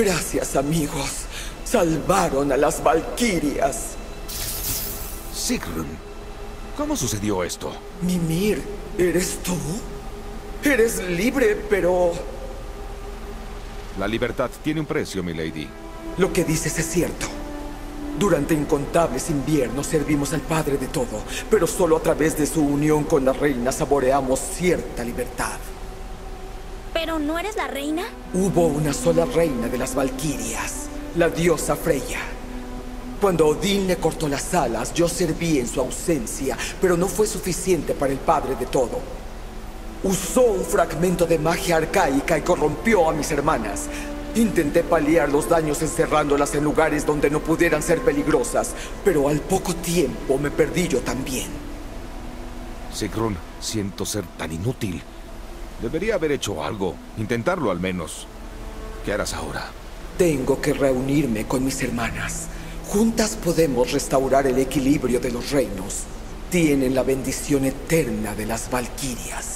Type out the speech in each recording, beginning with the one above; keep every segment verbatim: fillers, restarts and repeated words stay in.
Gracias, amigos. Salvaron a las Valquirias. Sigrun, ¿cómo sucedió esto? Mimir, ¿eres tú? Eres libre, pero... La libertad tiene un precio, milady. Lo que dices es cierto. Durante incontables inviernos servimos al Padre de todo, pero solo a través de su unión con la reina saboreamos cierta libertad. ¿Pero no eres la reina? Hubo una sola reina de las Valquirias, la diosa Freya. Cuando Odín le cortó las alas, yo serví en su ausencia, pero no fue suficiente para el Padre de todo. Usó un fragmento de magia arcaica y corrompió a mis hermanas. Intenté paliar los daños encerrándolas en lugares donde no pudieran ser peligrosas, pero al poco tiempo me perdí yo también. Sigrun, siento ser tan inútil. Debería haber hecho algo, intentarlo al menos. ¿Qué harás ahora? Tengo que reunirme con mis hermanas. Juntas podemos restaurar el equilibrio de los reinos. Tienen la bendición eterna de las Valquirias.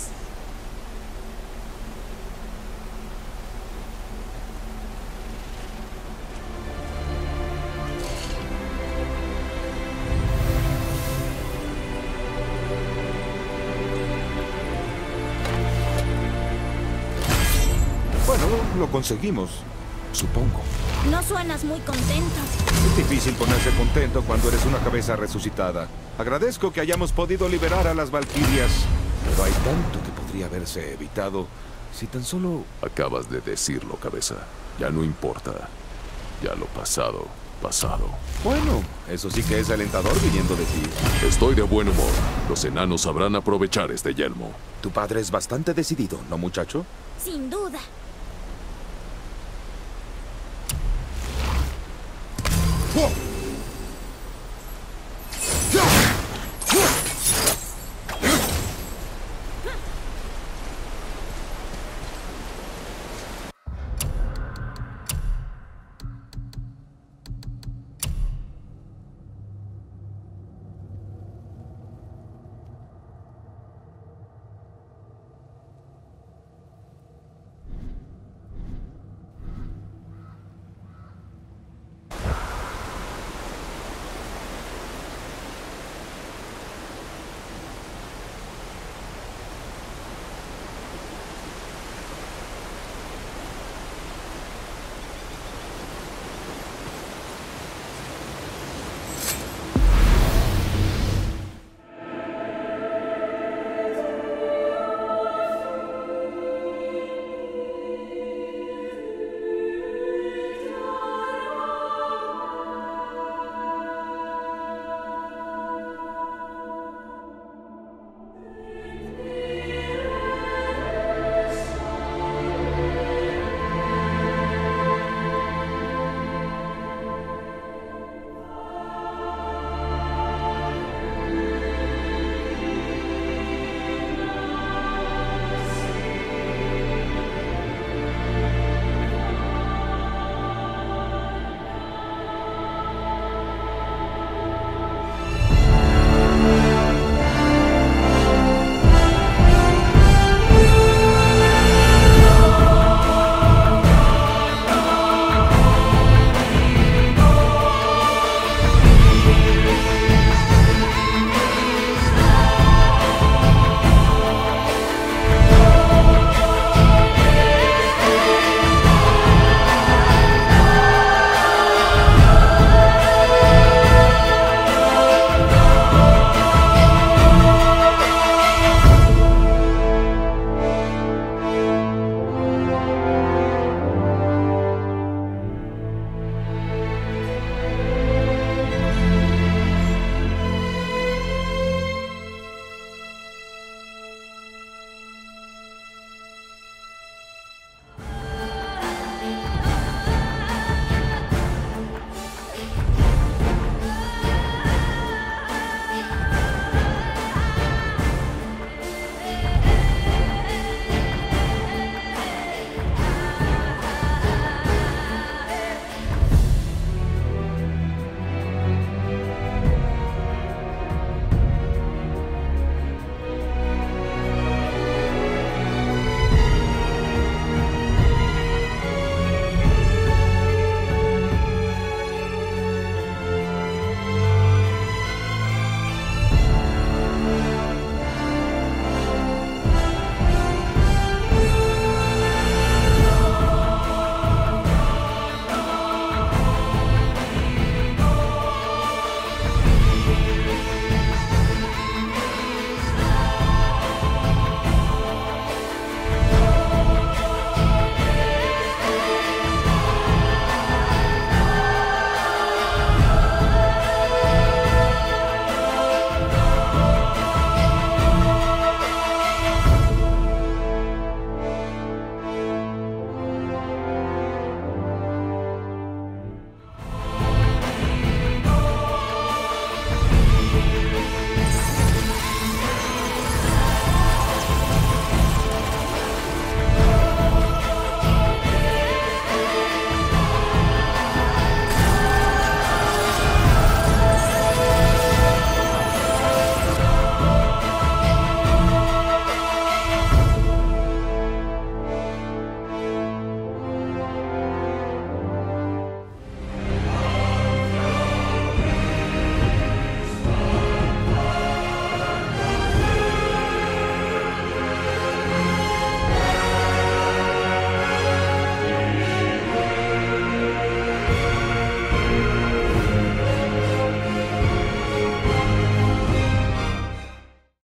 Bueno, lo conseguimos, supongo. No suenas muy contento. Es difícil ponerse contento cuando eres una cabeza resucitada. Agradezco que hayamos podido liberar a las Valquirias, pero hay tanto que podría haberse evitado si tan solo... Acabas de decirlo, cabeza. Ya no importa. Ya lo pasado, pasado. Bueno, eso sí que es alentador viniendo de ti. Estoy de buen humor. Los enanos sabrán aprovechar este yelmo. Tu padre es bastante decidido, ¿no, muchacho? Sin duda. ¡Oh!